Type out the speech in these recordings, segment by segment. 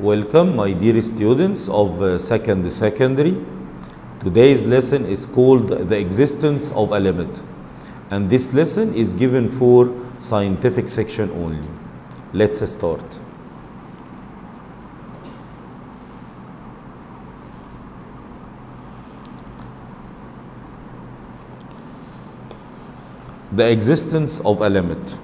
Welcome, my dear students of second secondary. Today's lesson is called The Existence of a Limit, and this lesson is given for scientific section only. Let's start. The existence of a limit.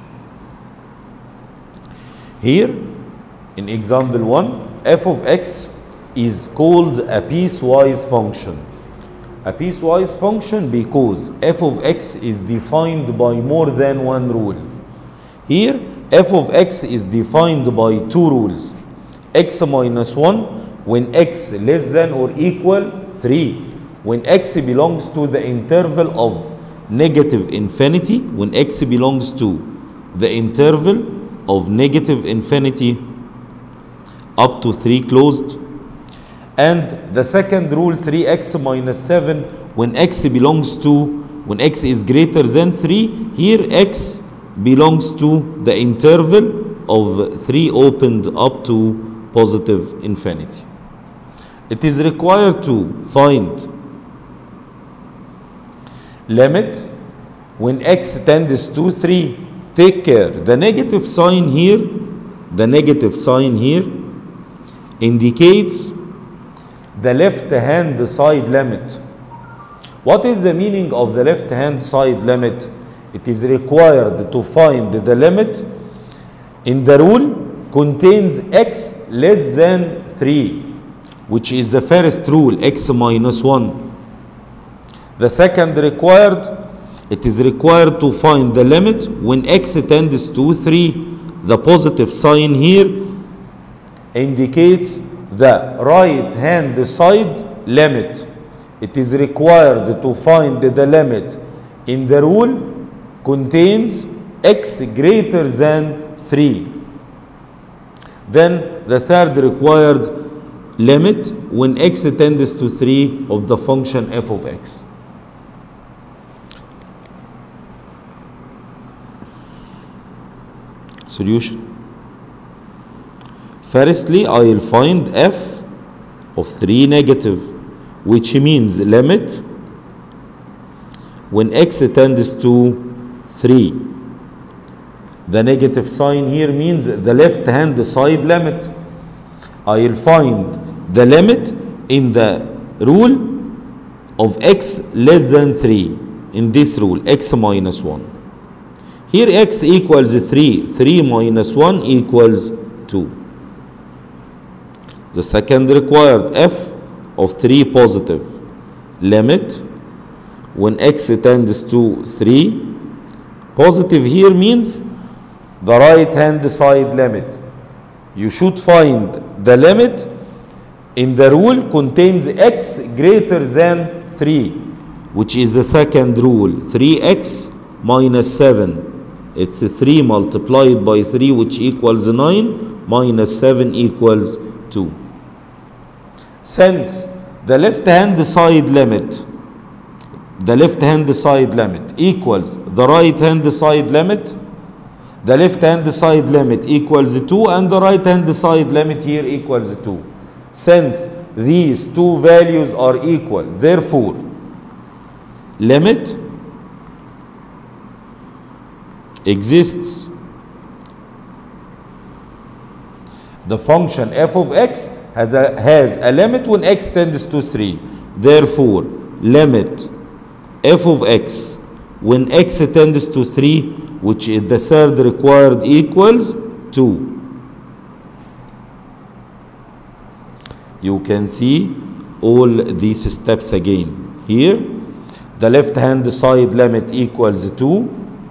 Here, in example 1, f of x is called a piecewise function. A piecewise function because f of x is defined by more than one rule. Here, f of x is defined by two rules. X minus 1 when x less than or equal 3. When x belongs to the interval of negative infinity, when x belongs to the interval of negative infinity up to 3 closed, and the second rule 3x minus 7 when x belongs to, when x is greater than 3, here x belongs to the interval of 3 opened up to positive infinity. It is required to find limit when x tends to 3. Take care, the negative sign here indicates the left hand side limit. What is the meaning of the left hand side limit? It is required to find the limit in the rule contains x less than 3, which is the first rule, x minus 1. The second required, it is required to find the limit when x tends to 3. The positive sign here indicates the right hand side limit. It is required to find the limit in the rule contains x greater than 3. Then the third required limit when x tends to 3 of the function f of x. Solution. Firstly, I will find f of 3 negative, which means limit when x tends to 3. The negative sign here means the left hand side limit. I will find the limit in the rule of x less than 3. In this rule, x minus 1. Here x equals 3. 3 minus 1 equals 2. The second required, f of 3 positive. Limit when x tends to 3. Positive here means the right hand side limit. You should find the limit in the rule contains x greater than 3, which is the second rule, 3x minus 7. It's 3 multiplied by 3, which equals 9, minus 7 equals 2. Since the left hand side limit equals the right hand side limit, the left hand side limit equals 2 and the right hand side limit here equals 2. Since these two values are equal, therefore limit exists. The function f of x has a limit when x tends to 3. Therefore, limit f of x when x tends to 3, which is the third required, equals 2. You can see all these steps again. Here, the left hand side limit equals 2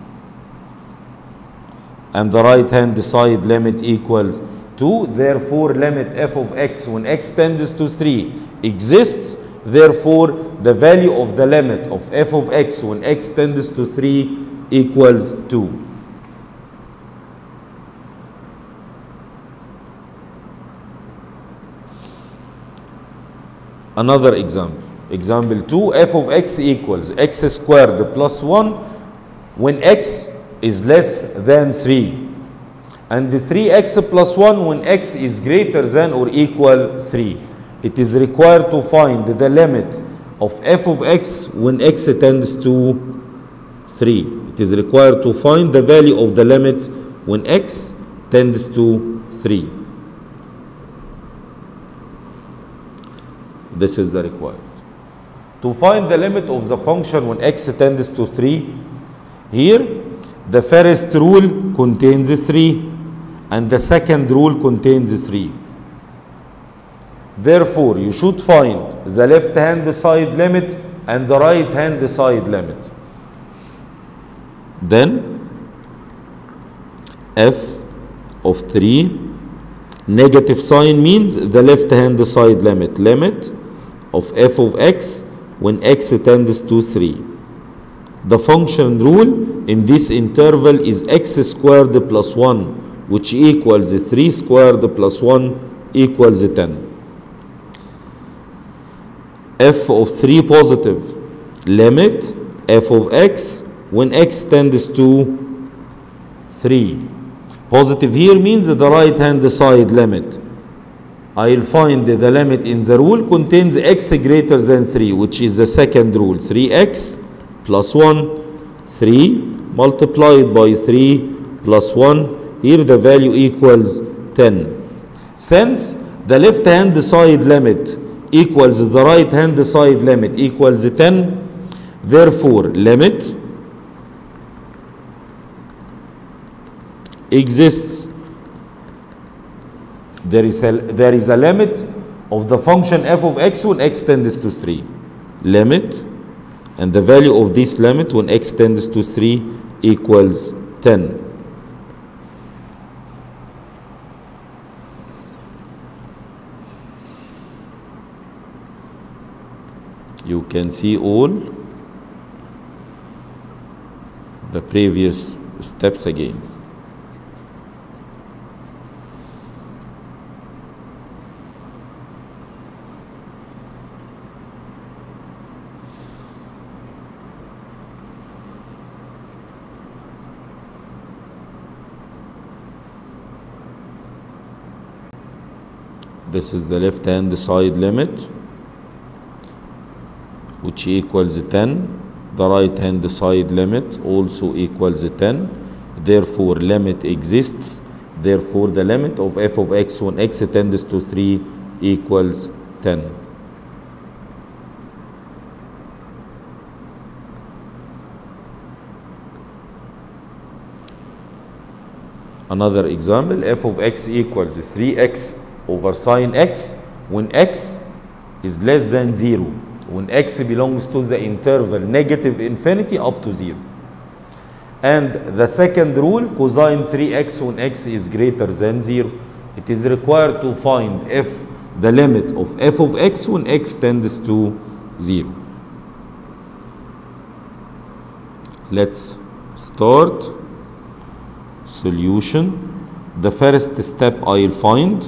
and the right hand side limit equals 2. Therefore, limit f of x when x tends to 3 exists. Therefore, the value of the limit of f of x when x tends to 3 equals 2. Another example. Example 2, f of x equals x squared plus 1 when x is less than 3. and 3x plus 1 when x is greater than or equal 3. It is required to find the limit of f of x when x tends to 3. It is required to find the value of the limit when x tends to 3. This is the required. To find the limit of the function when x tends to 3, here the first rule contains 3 and the second rule contains 3. Therefore, you should find the left hand side limit and the right hand side limit. Then f of 3, negative sign means the left hand side limit. Limit of f of x when x tends to 3. The function rule in this interval is x squared plus 1, which equals 3 squared plus 1 equals 10. F of 3 positive, limit f of x when x tends to 3. Positive here means the right hand side limit. I'll find the limit in the rule contains x greater than 3, which is the second rule. 3x plus 1, 3 multiplied by 3 plus 1. Here the value equals 10. Since the left hand side limit equals the right hand side limit equals 10, therefore limit exists. There is a limit of the function f of x when x tends to 3. Limit, and the value of this limit when x tends to 3 equals 10. You can see all the previous steps again. This is the left hand side limit, which equals 10. The right hand side limit also equals 10. Therefore limit exists. Therefore the limit of f of x when x tends to 3 equals 10. Another example, f of x equals 3x over sine x when x is less than 0, when x belongs to the interval negative infinity up to 0. And the second rule, cosine 3x when x is greater than 0. It is required to find the limit of f of x when x tends to 0. Let's start solution. The first step I'll find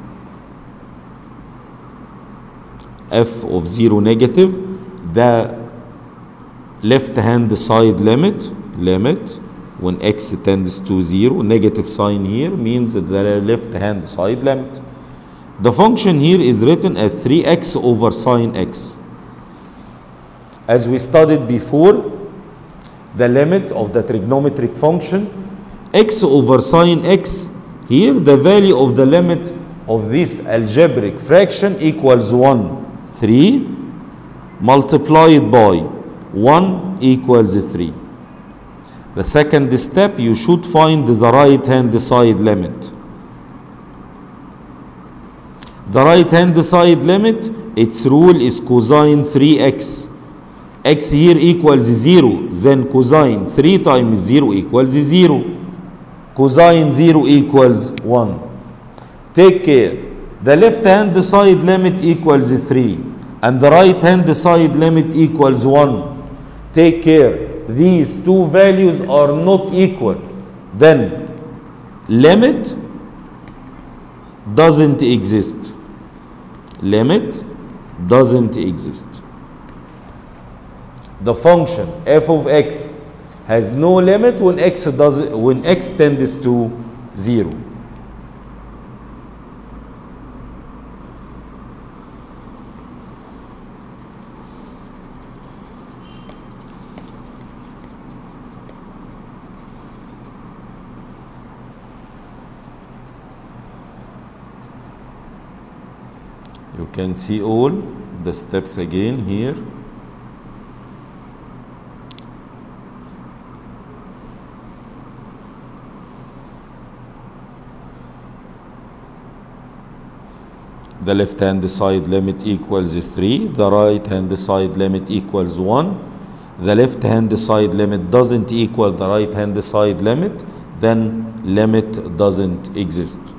f of 0 negative, the left hand side limit when x tends to 0, negative sign here means the left hand side limit. The function here is written as 3x over sine x. As we studied before, the limit of the trigonometric function x over sine x, here the value of the limit of this algebraic fraction equals 1. 3 multiplied by 1 equals 3. The second step, you should find the right hand side limit. The right hand side limit, its rule is cosine 3x. X here equals 0, then cosine 3 times 0 equals 0. Cosine 0 equals 1. Take care. The left hand side limit equals 3 and the right hand side limit equals 1. Take care. These two values are not equal. Then limit doesn't exist. Limit doesn't exist. The function f of x has no limit when x tends to 0. You can see all the steps again here. The left hand side limit equals 3, the right hand side limit equals 1. The left hand side limit doesn't equal the right hand side limit, then limit doesn't exist.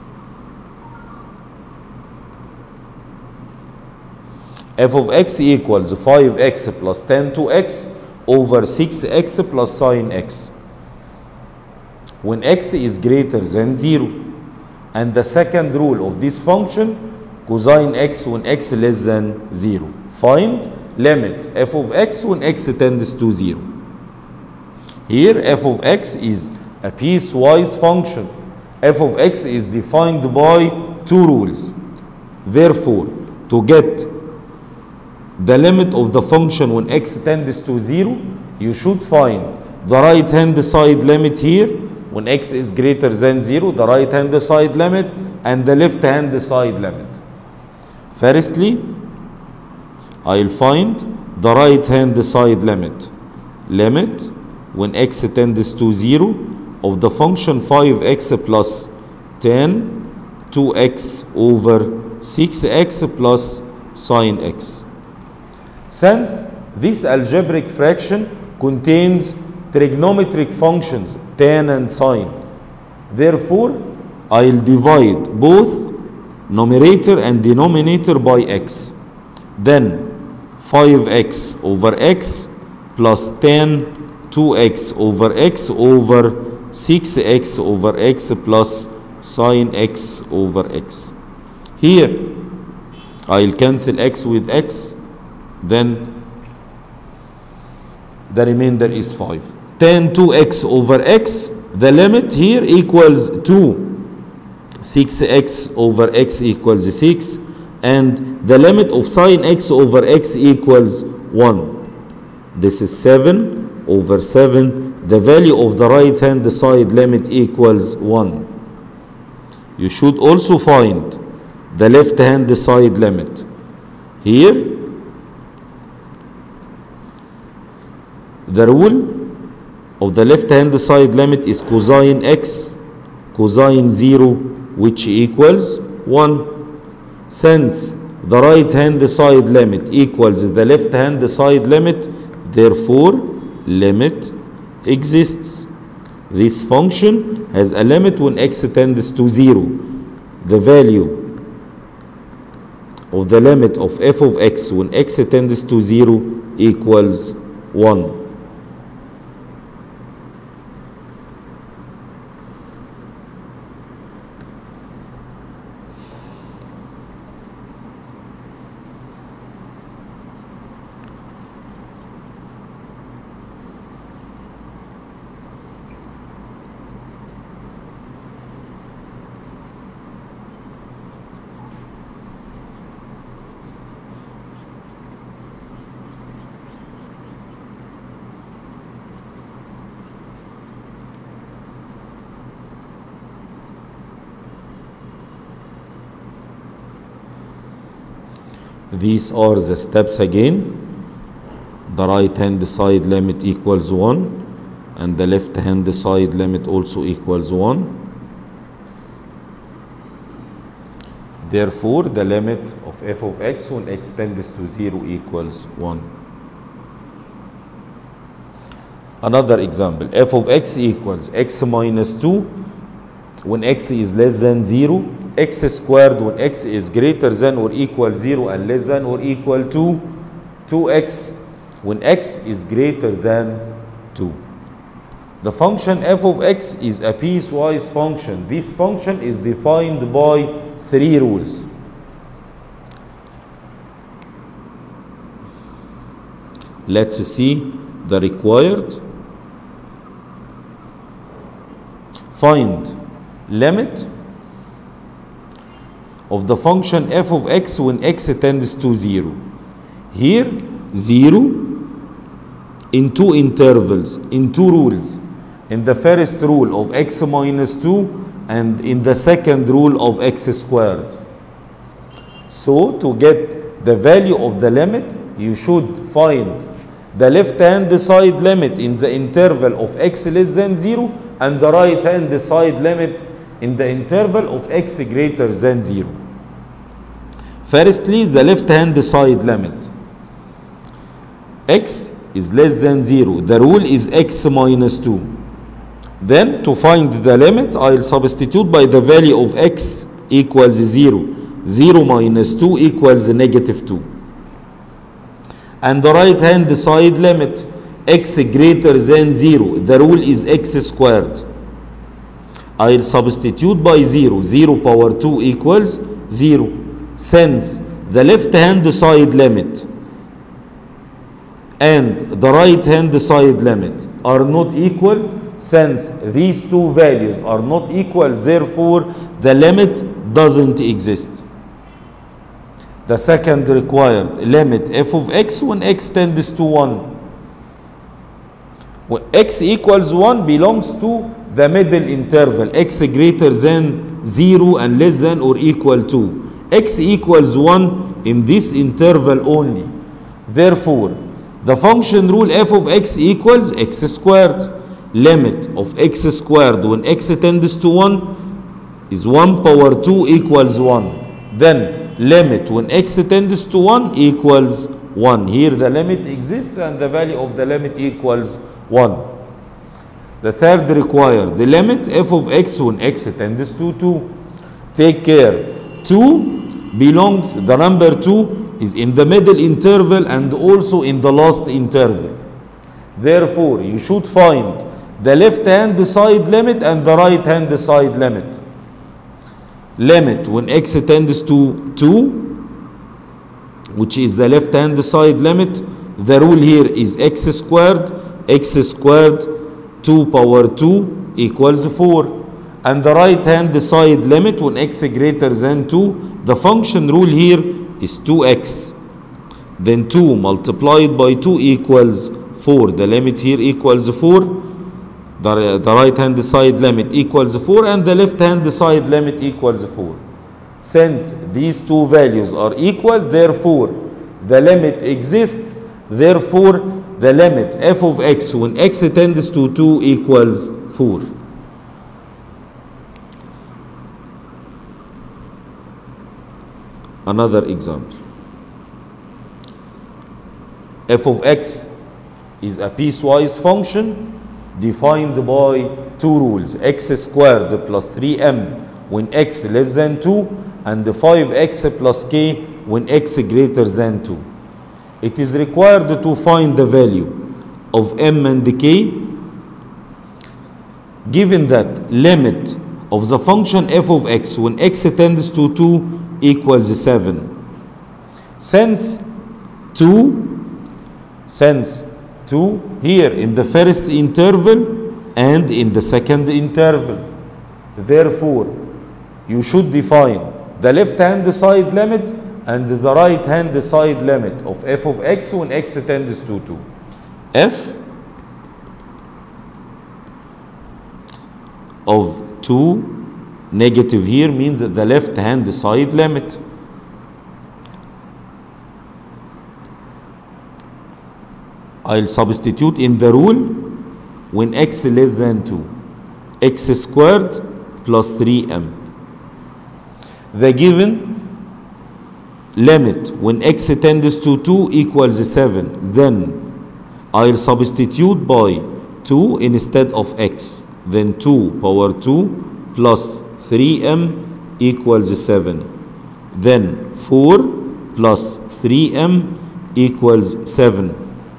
F of x equals 5x plus tan 2x over 6x plus sine x when x is greater than 0. And the second rule of this function, cosine x when x less than 0. Find limit f of x when x tends to 0. Here f of x is a piecewise function. F of x is defined by two rules. Therefore, to get the limit of the function when x tends to 0, you should find the right hand side limit here when x is greater than 0, the right hand side limit, and the left hand side limit. Firstly, I'll find the right hand side limit. Limit when x tends to 0 of the function 5x plus tan 2x over 6x plus sine x. Since this algebraic fraction contains trigonometric functions tan and sine, therefore I'll divide both numerator and denominator by x. Then 5x over x plus tan 2x over x over 6x over x plus sine x over x. Here I'll cancel x with x, then the remainder is 5. Tan 2x over x, the limit here equals 2. 6x over x equals 6. And the limit of sine x over x equals 1. This is 7 over 7. The value of the right hand side limit equals 1. You should also find the left hand side limit. Here, the rule of the left hand side limit is cosine x, cosine 0, which equals 1. Since the right hand side limit equals the left hand side limit, therefore limit exists. This function has a limit when x tends to 0. The value of the limit of f of x when x tends to 0 equals 1. These are the steps again. The right hand side limit equals 1 and the left hand side limit also equals 1. Therefore, the limit of f of x when x tends to 0 equals 1. Another example, f of x equals x minus 2 when x is less than 0, x squared when x is greater than or equal 0 and less than or equal to 2x when x is greater than 2. The function f of x is a piecewise function. This function is defined by 3 rules. Let's see the required. Find limit of the function f of x when x tends to 0. Here 0 in two intervals, in two rules. In the first rule of x minus 2 and in the second rule of x squared. So to get the value of the limit, you should find the left hand side limit in the interval of x less than 0 and the right hand side limit in the interval of x greater than 0. Firstly, the left hand side limit. X is less than 0. The rule is x minus 2. Then to find the limit, I'll substitute by the value of x equals 0. 0 minus 2 equals negative 2. And the right hand side limit, x greater than 0. The rule is x squared. I'll substitute by 0. 0 power 2 equals 0. Since the left hand side limit and the right hand side limit are not equal, since these two values are not equal, therefore the limit doesn't exist. The second required limit f of x when x tends to 1. When x equals 1 belongs to the middle interval, x greater than 0 and less than or equal to. X equals 1 in this interval only. Therefore, the function rule f of x equals x squared. Limit of x squared when x tends to 1 is 1 power 2 equals 1. Then limit when x tends to 1 equals 1. Here the limit exists and the value of the limit equals 1. The third required, the limit f of x when x tends to 2. Take care. 2 belongs, the number 2 is in the middle interval and also in the last interval. Therefore, you should find the left hand side limit and the right hand side limit. Limit when x tends to 2, which is the left hand side limit. The rule here is x squared 2 power 2 equals 4. And the right hand side limit when x greater than 2, the function rule here is 2x. Then 2 multiplied by 2 equals 4. The limit here equals 4. The right hand side limit equals 4 and the left hand side limit equals 4. Since these two values are equal, therefore the limit exists. Therefore the limit f of x when x tends to 2 equals 4. Another example. F of x is a piecewise function defined by two rules, x squared plus 3m when x less than 2 and 5x plus k when x greater than 2. It is required to find the value of m and k given that limit of the function f of x when x tends to 2 equals 7. Since 2 here in the first interval and in the second interval. Therefore, you should define the left hand side limit and the right hand side limit of f of x when x tends to 2. F of 2 negative here means that the left hand side limit. I'll substitute in the rule when x less than 2. X squared plus 3m. The given limit when x tends to 2 equals 7. Then I'll substitute by 2 instead of x. Then 2 power 2 plus 3m equals 7. Then 4 plus 3m equals 7.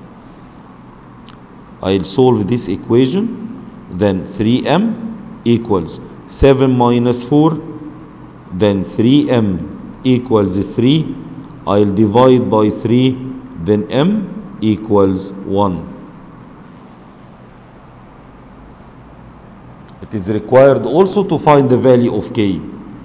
I'll solve this equation. Then 3m equals 7 minus 4. Then 3m equals 3. I'll divide by 3. Then m equals 1. It is required also to find the value of k.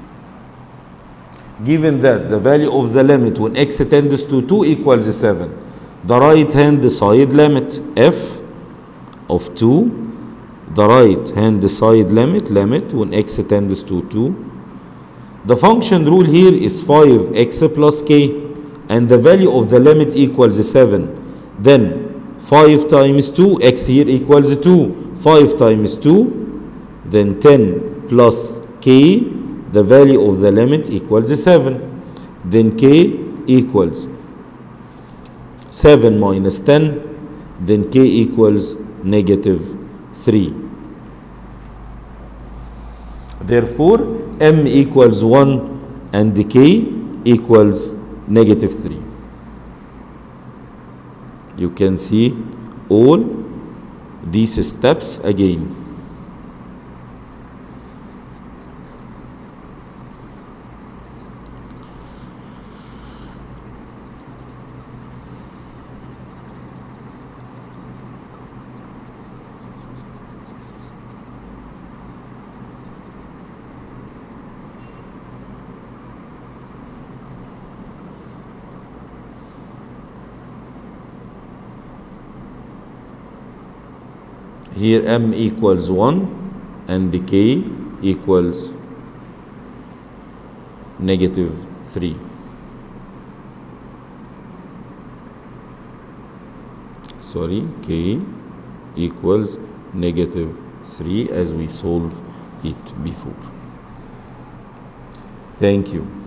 Given that the value of the limit when x tends to 2 equals 7, the right hand side limit f of 2, the right hand side limit when x tends to 2. The function rule here is 5x plus k, and the value of the limit equals 7. Then 5 times 2, x here equals 2. 5 times 2, then 10 plus k, the value of the limit equals 7. Then k equals 7 minus 10, then k equals -3. Therefore, m equals 1 and k equals -3. You can see all these steps again. Here m equals 1 and the k equals -3. Sorry, k equals -3 as we solved it before. Thank you.